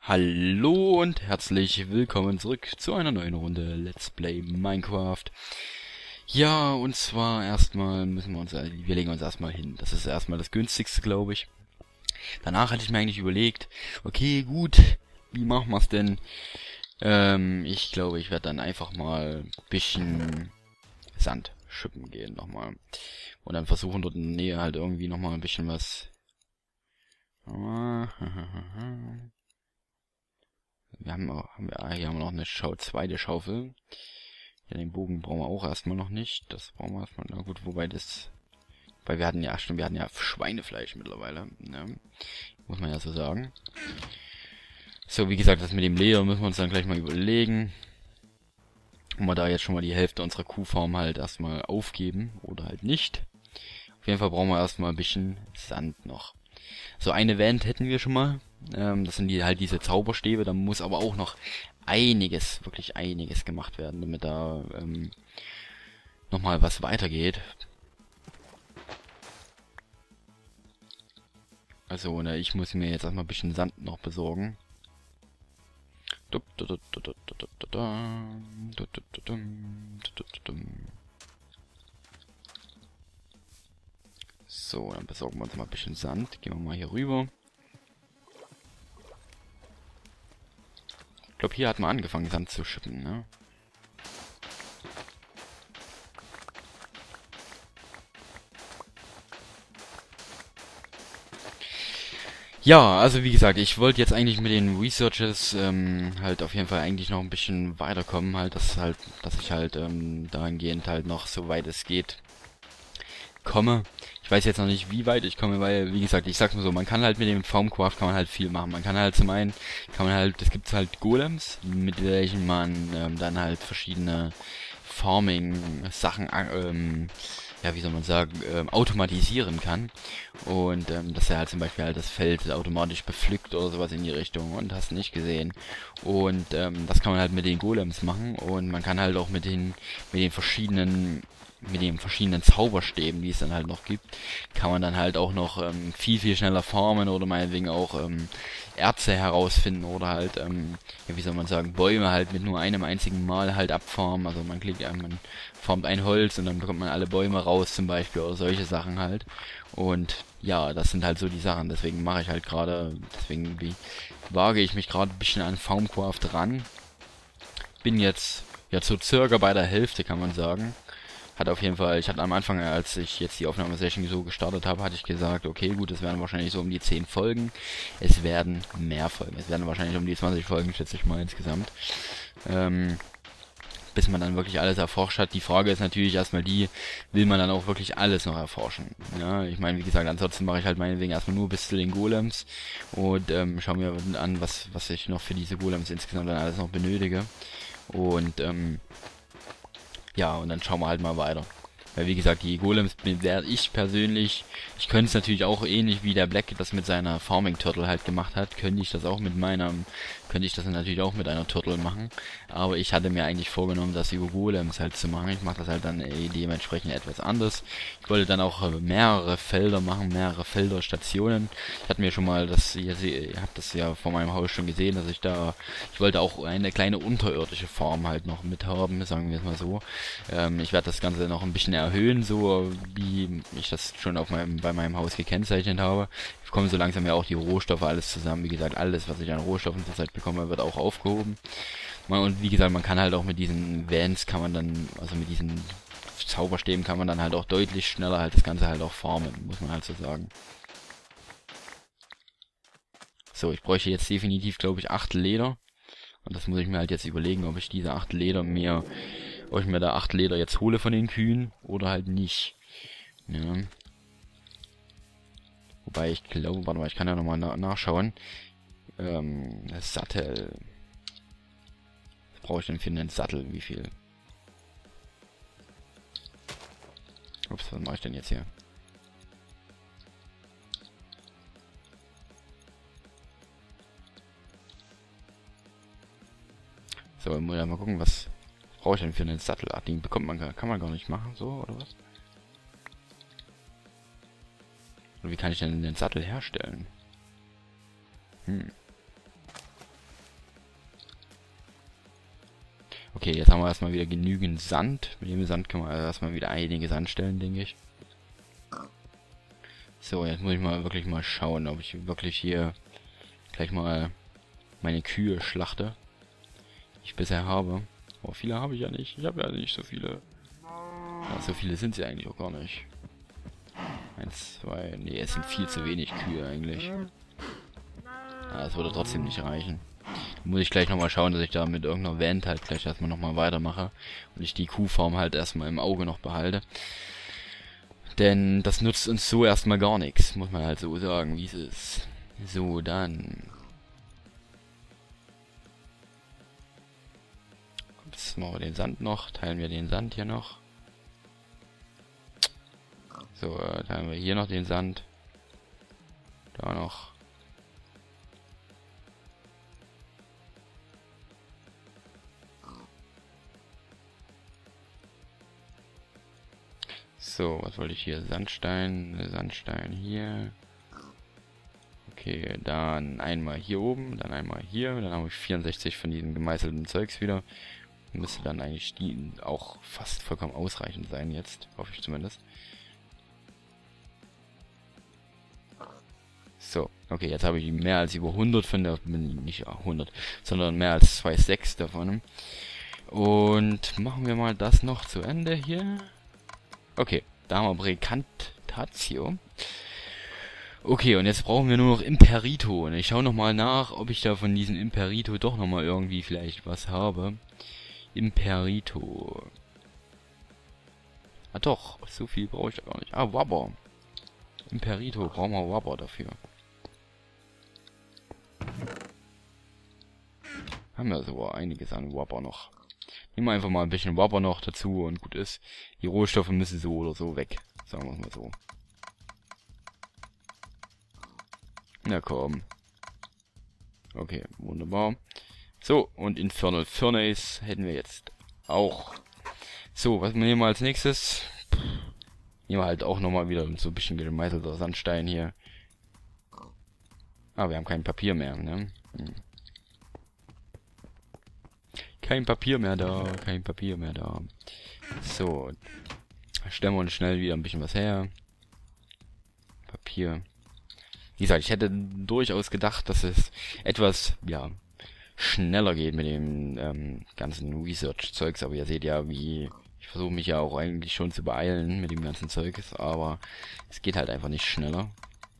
Hallo und herzlich willkommen zurück zu einer neuen Runde Let's Play Minecraft. Ja, und zwar erstmal wir legen uns erstmal hin. Das ist erstmal das günstigste, glaube ich. Danach hatte ich mir eigentlich überlegt, okay, gut, wie machen wir es denn? Ich glaube, ich werde dann einfach mal ein bisschen Sand schippen gehen nochmal. Und dann versuchen dort in der Nähe halt irgendwie nochmal ein bisschen was... Hier haben wir noch eine zweite Schaufel. Ja, den Bogen brauchen wir auch erstmal noch nicht. Das brauchen wir erstmal. Na gut, weil wir hatten ja, stimmt, wir hatten ja Schweinefleisch mittlerweile. Ne? Muss man ja so sagen. So, wie gesagt, das mit dem Leder müssen wir uns dann gleich mal überlegen. Ob wir da jetzt schon mal die Hälfte unserer Kuhfarm halt erstmal aufgeben oder halt nicht. Auf jeden Fall brauchen wir erstmal ein bisschen Sand noch. So, eine Wand hätten wir schon mal. Das sind halt diese Zauberstäbe. Da muss aber auch noch einiges, wirklich einiges gemacht werden, damit da nochmal was weitergeht. Also, ne, ich muss mir jetzt erstmal ein bisschen Sand noch besorgen. So, dann besorgen wir uns mal ein bisschen Sand. Gehen wir mal hier rüber. Ich glaube, hier hat man angefangen, Sand zu schippen, ne? Ja, also wie gesagt, ich wollte jetzt eigentlich mit den Researches halt auf jeden Fall eigentlich noch ein bisschen weiterkommen, halt, dass ich halt dahingehend halt noch so weit es geht komme. Ich weiß jetzt noch nicht, wie weit ich komme, weil, wie gesagt, ich sag's mal so, man kann halt mit dem Farmcraft kann man halt viel machen. Man kann halt zum einen, es gibt halt Golems, mit welchen man dann halt verschiedene Farming-Sachen, ja, wie soll man sagen, automatisieren kann. Und dass er halt zum Beispiel halt das Feld automatisch bepflückt oder sowas in die Richtung und hast nicht gesehen. Und das kann man halt mit den Golems machen und man kann halt auch mit den verschiedenen Zauberstäben, die es dann halt noch gibt, kann man dann halt auch noch viel schneller farmen oder meinetwegen auch Erze herausfinden oder halt, ja, wie soll man sagen, Bäume halt mit nur einem einzigen Mal halt abfarmen. Also man farmt ein Holz und dann bekommt man alle Bäume raus zum Beispiel oder solche Sachen halt. Und ja, das sind halt so die Sachen. Deswegen mache ich halt gerade, wage ich mich gerade ein bisschen an Farmcraft ran. Bin jetzt ja so circa bei der Hälfte, kann man sagen. Ich hatte am Anfang, als ich jetzt die Aufnahmesession so gestartet habe, hatte ich gesagt, okay, gut, es werden wahrscheinlich so um die 10 Folgen. Es werden mehr Folgen. Es werden wahrscheinlich um die 20 Folgen, schätze ich mal insgesamt. Bis man dann wirklich alles erforscht hat. Die Frage ist natürlich erstmal will man dann auch wirklich alles noch erforschen? Ja, ich meine, wie gesagt, ansonsten mache ich halt meinetwegen erstmal nur bis zu den Golems und schaue mir an, was ich noch für diese Golems insgesamt dann alles noch benötige. Und ja, und dann schauen wir halt mal weiter. Weil wie gesagt, die Golems werde ich persönlich, ich könnte es natürlich auch ähnlich wie der Black das mit seiner Farming Turtle halt gemacht hat, könnte ich das natürlich auch mit einer Turtle machen. Aber ich hatte mir eigentlich vorgenommen, das über Golems halt zu machen. Ich mache das halt dann dementsprechend etwas anders. Ich wollte dann auch mehrere Felder machen, mehrere Felderstationen. Ich hatte mir schon mal ihr habt das ja vor meinem Haus schon gesehen, dass ich wollte auch eine kleine unterirdische Farm halt noch mit haben, sagen wir es mal so. Ich werde das Ganze noch ein bisschen erhöhen, so wie ich das schon bei meinem Haus gekennzeichnet habe. Ich bekomme so langsam ja auch die Rohstoffe alles zusammen. Wie gesagt, alles, was ich an Rohstoffen zurzeit bekomme, wird auch aufgehoben. Und wie gesagt, man kann halt auch mit diesen Vans also mit diesen Zauberstäben kann man dann halt auch deutlich schneller halt das Ganze halt auch farmen, muss man halt so sagen. So, ich bräuchte jetzt definitiv, glaube ich, 8 Leder. Und das muss ich mir halt jetzt überlegen, ob ich da 8 Leder jetzt hole von den Kühen oder halt nicht. Ja. Wobei ich glaube, warte mal, ich kann ja nochmal nachschauen. Sattel. Was brauche ich denn für einen Sattel? Wie viel? Ups, was mache ich denn jetzt hier? So, ich muss ja mal gucken, was brauche ich denn für einen Sattel? Ach, den kann man gar nicht machen, so, oder was? Und wie kann ich denn den Sattel herstellen? Okay, jetzt haben wir erstmal wieder genügend Sand. Mit dem Sand können wir erstmal wieder einiges anstellen, denke ich. So, jetzt muss ich mal wirklich mal schauen, ob ich wirklich hier gleich mal meine Kühe schlachte, die ich bisher habe. Oh, viele habe ich ja nicht. Ich habe ja nicht so viele. Ja, so viele sind sie eigentlich auch gar nicht. 1, 2, nee, es sind viel zu wenig Kühe eigentlich. Ja, das würde trotzdem nicht reichen. Da muss ich gleich nochmal schauen, dass ich da mit irgendeiner Wand halt gleich erstmal nochmal weitermache. Und ich die Kuhfarm halt erstmal im Auge noch behalte. Denn das nutzt uns so erstmal gar nichts, muss man halt so sagen, wie es ist. So, dann. Jetzt machen wir den Sand noch, teilen wir den Sand hier noch. So, teilen wir hier noch den Sand. Da noch. So, was wollte ich hier? Sandstein, Sandstein hier. Okay, dann einmal hier oben, dann einmal hier. Dann habe ich 64 von diesem gemeißelten Zeugs wieder. Müsste dann eigentlich die auch fast vollkommen ausreichend sein jetzt, hoffe ich zumindest. So, okay, jetzt habe ich mehr als über 100 von der, nicht 100, sondern mehr als 2,6 davon. Und machen wir mal das noch zu Ende hier. Okay, da haben wir Brigantatio. Okay, und jetzt brauchen wir nur noch Imperito. Und ich schaue nochmal nach, ob ich da von diesem Imperito doch nochmal irgendwie vielleicht was habe. Imperito. Ah doch, so viel brauche ich da gar nicht. Ah, Wabber. Imperito, brauchen wir Wabber dafür. Haben wir sogar einiges an Wabber noch. Nehmen wir einfach mal ein bisschen Wabber noch dazu und gut ist. Die Rohstoffe müssen so oder so weg. Sagen wir es mal so. Na komm. Okay, wunderbar. So, und Infernal Furnace hätten wir jetzt auch. So, was nehmen wir als nächstes? Nehmen wir halt auch nochmal wieder so ein bisschen gemeißelter Sandstein hier. Ah, wir haben kein Papier mehr, ne? Kein Papier mehr da, kein Papier mehr da. So, stellen wir uns schnell wieder ein bisschen was her. Papier. Wie gesagt, ich hätte durchaus gedacht, dass es etwas, ja, schneller geht mit dem ganzen Research-Zeugs, aber ihr seht ja, wie ich versuche mich ja auch eigentlich schon zu beeilen mit dem ganzen Zeugs, aber es geht halt einfach nicht schneller.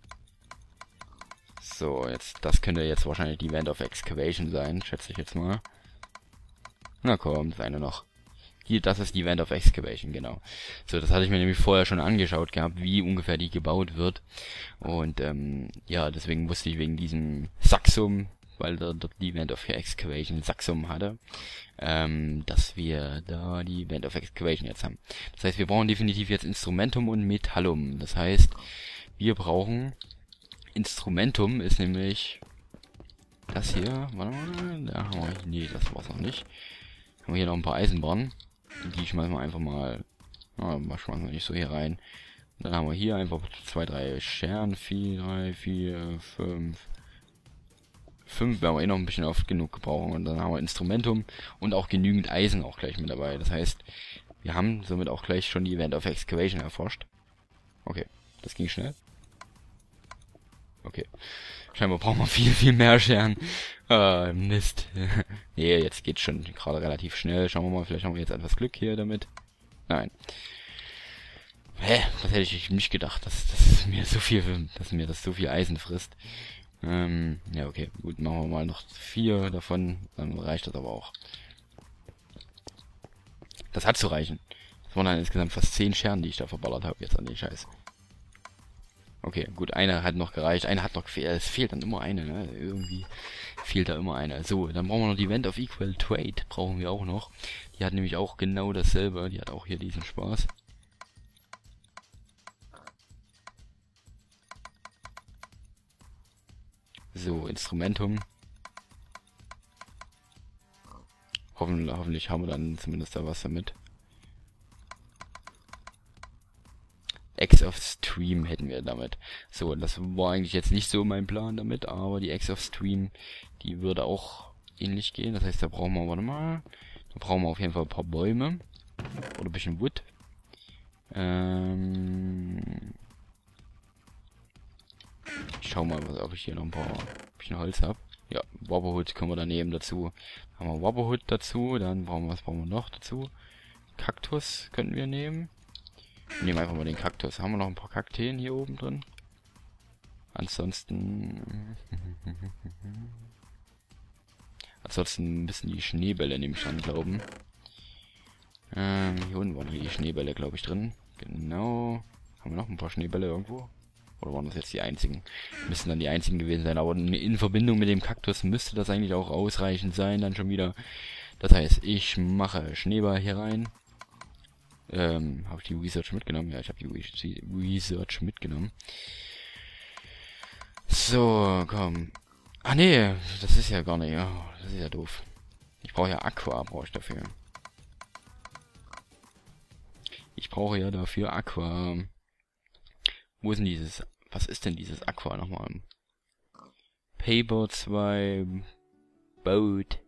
So, jetzt, das könnte jetzt wahrscheinlich die Wand of Excavation sein, schätze ich jetzt mal. Na komm, das eine noch. Hier, das ist die Wand of Excavation, genau. So, das hatte ich mir nämlich vorher schon angeschaut gehabt, wie ungefähr die gebaut wird. Und, ja, deswegen wusste ich wegen diesem Saxum, weil dort die Wand of Excavation Saxum hatte, dass wir da die Wand of Excavation jetzt haben. Das heißt, wir brauchen definitiv jetzt Instrumentum und Metallum. Das heißt, wir brauchen Instrumentum ist nämlich das hier. Warte mal, da haben wir, nee, das war's noch nicht. Haben wir hier noch ein paar Eisenbahnen. Die schmeißen wir einfach mal, schmeißen wir nicht so hier rein. Und dann haben wir hier einfach 2, 3 Scheren, 4, 3, 4, 5. 5 werden wir eh noch ein bisschen oft genug gebrauchen. Und dann haben wir Instrumentum und auch genügend Eisen auch gleich mit dabei. Das heißt, wir haben somit auch gleich schon die Wand of Excavation erforscht. Okay, das ging schnell. Okay. Scheinbar brauchen wir viel, viel mehr Scheren. Mist. Nee, jetzt geht's schon gerade relativ schnell. Schauen wir mal, vielleicht haben wir jetzt etwas Glück hier damit. Nein. Hä? Das hätte ich nicht gedacht, dass mir das so viel Eisen frisst. Ja, okay. Gut, machen wir mal noch 4 davon. Dann reicht das aber auch. Das hat zu reichen. Das waren dann insgesamt fast 10 Scheren, die ich da verballert habe jetzt an den Scheiß. Okay, gut, eine hat noch gereicht, eine hat noch gefehlt, es fehlt dann immer eine, ne? Irgendwie fehlt da immer eine. So, dann brauchen wir noch die Wand of Equal Trade, brauchen wir auch noch. Die hat nämlich auch genau dasselbe, die hat auch hier diesen Spaß. So, Instrumentum. Hoffentlich haben wir dann zumindest da was damit. X of Stream hätten wir damit. So, das war eigentlich jetzt nicht so mein Plan damit, aber die X of Stream, die würde auch ähnlich gehen. Das heißt, da brauchen wir, warte mal, da Da brauchen wir auf jeden Fall ein paar Bäume. Oder ein bisschen Wood. Ich schau mal, ob ich hier noch ein bisschen Holz habe. Ja, Wobberhood können wir da nehmen dazu. Haben wir Wobberhood dazu. Dann was brauchen wir noch dazu? Kaktus könnten wir nehmen. Wir nehmen einfach mal den Kaktus. Haben wir noch ein paar Kakteen hier oben drin? Ansonsten müssen die Schneebälle nämlich dran glauben. Hier unten waren die Schneebälle, glaube ich, drin. Genau. Haben wir noch ein paar Schneebälle irgendwo? Oder waren das jetzt die einzigen? Müssen dann die einzigen gewesen sein. Aber in Verbindung mit dem Kaktus müsste das eigentlich auch ausreichend sein, dann schon wieder. Das heißt, ich mache Schneeball hier rein. Habe ich die Research mitgenommen? Ja, ich habe die Research mitgenommen. So, komm. Ah, nee, das ist ja gar nicht. Oh, das ist ja doof. Ich brauche ja Aqua, brauche ich dafür. Ich brauche ja dafür Aqua. Wo ist denn dieses... Was ist denn dieses Aqua nochmal? Paper 2... Boat.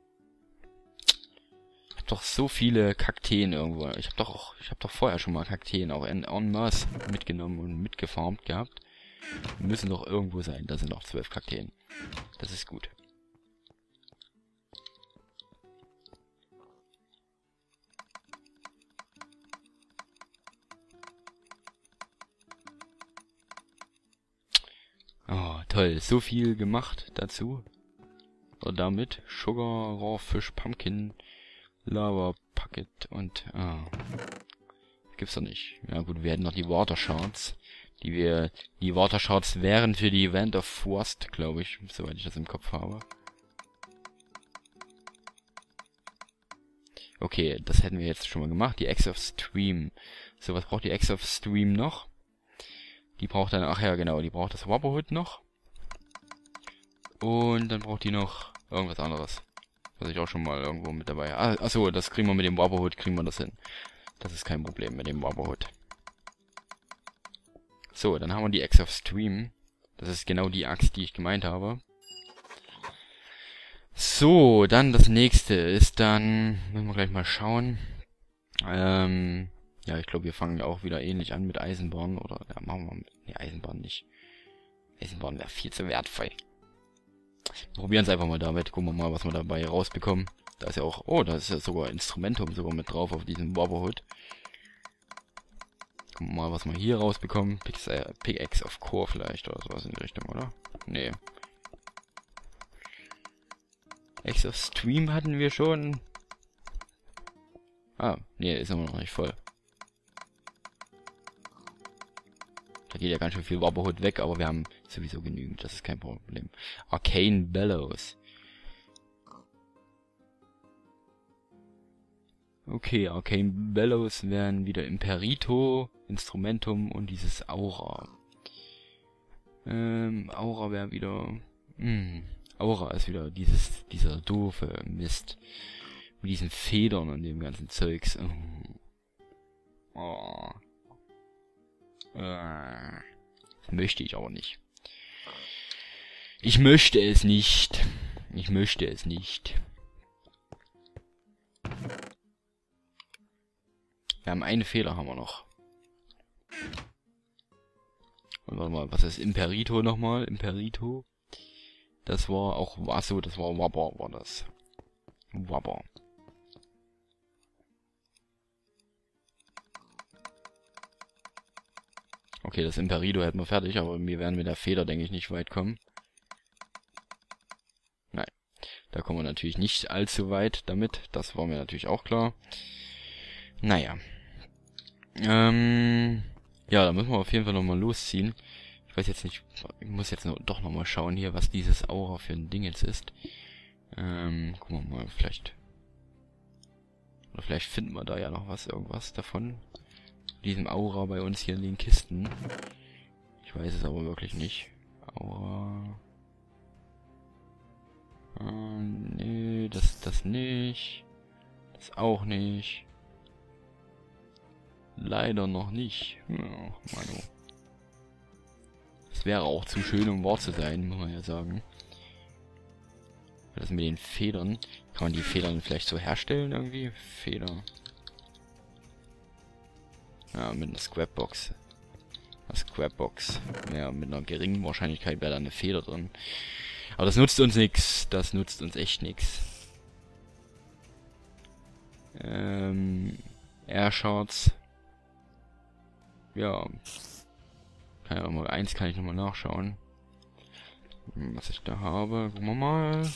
Ich hab doch so viele Kakteen irgendwo. Ich hab doch vorher schon mal Kakteen auch en masse mitgenommen und mitgefarmt gehabt. Die müssen doch irgendwo sein. Da sind noch 12 Kakteen. Das ist gut. Oh, toll. So viel gemacht dazu. Oder damit. Sugar, Raw Fish, Pumpkin, Lava, Packet und... gibt's doch nicht. Ja gut, wir hätten noch die Water Shards. Die Water Shards wären für die Event of Frost, glaube ich, soweit ich das im Kopf habe. Okay, das hätten wir jetzt schon mal gemacht. Die Eggs of Stream. So, was braucht die Eggs of Stream noch? Die braucht dann, ach ja, genau, die braucht das Wobberhood noch. Und dann braucht die noch irgendwas anderes. Was ich auch schon mal irgendwo mit dabei habe. Achso, das kriegen wir mit dem Wobberhood, kriegen wir das hin. Das ist kein Problem mit dem Wobberhood. So, dann haben wir die Axe of Stream. Das ist genau die Axt, die ich gemeint habe. So, dann das nächste ist dann... Müssen wir gleich mal schauen. Ja, ich glaube, wir fangen auch wieder ähnlich an mit Eisenbahn. Oder, ja, machen wir mit... Nee, Eisenbahn nicht. Eisenbahn wäre viel zu wertvoll. Probieren es einfach mal damit. Gucken wir mal, was wir dabei rausbekommen. Da ist ja auch... Oh, da ist ja sogar Instrumentum sogar mit drauf auf diesem Wobberhood. Gucken wir mal, was wir hier rausbekommen. Pickaxe of Core vielleicht oder sowas in die Richtung, oder? Nee. Axe of Stream hatten wir schon. Ah, nee, ist aber noch nicht voll. Da geht ja ganz schön viel Wobberhood weg, aber wir haben sowieso genügend. Das ist kein Problem. Arcane Bellows. Okay, Arcane Bellows wären wieder Imperito, Instrumentum und dieses Aura. Aura wäre wieder... Aura ist wieder dieser doofe Mist. Mit diesen Federn und dem ganzen Zeugs. Oh. Das möchte ich aber nicht. Ich möchte es nicht. Ich möchte es nicht. Wir haben einen Fehler, haben wir noch. Und warte mal, was ist Imperito nochmal? Imperito. Das war auch... Achso, das war Wobber, war das. Wobber. Okay, das Imperito hätten wir fertig, aber wir werden mit der Feder, denke ich, nicht weit kommen. Nein. Da kommen wir natürlich nicht allzu weit damit. Das war mir natürlich auch klar. Naja. Ja, da müssen wir auf jeden Fall nochmal losziehen. Ich weiß jetzt nicht, ich muss jetzt doch nochmal schauen hier, was dieses Aura für ein Ding jetzt ist. Gucken wir mal, vielleicht... Oder vielleicht finden wir da ja noch irgendwas davon. Diesem Aura bei uns hier in den Kisten. Ich weiß es aber wirklich nicht. Aura... nee, das nicht. Das auch nicht. Leider noch nicht. Ja, Manu. Das wäre auch zu schön, um wahr zu sein, muss man ja sagen. Was ist mit den Federn? Kann man die Federn vielleicht so herstellen irgendwie? Feder. Ja, mit einer Scrapbox. Eine Scrapbox. Ja, mit einer geringen Wahrscheinlichkeit wäre da eine Feder drin. Aber das nutzt uns nix. Das nutzt uns echt nix. Airshorts. Ja. Kann ja mal eins kann ich nochmal nachschauen. Was ich da habe. Gucken wir mal.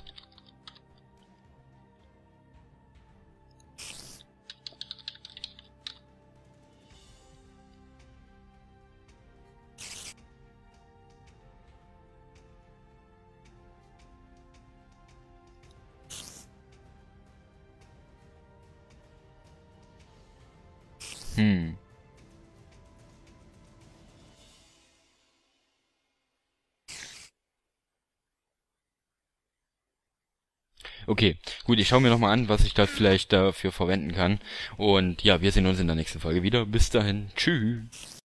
Okay, gut, ich schaue mir nochmal an, was ich da vielleicht dafür verwenden kann. Und ja, wir sehen uns in der nächsten Folge wieder. Bis dahin, tschüss.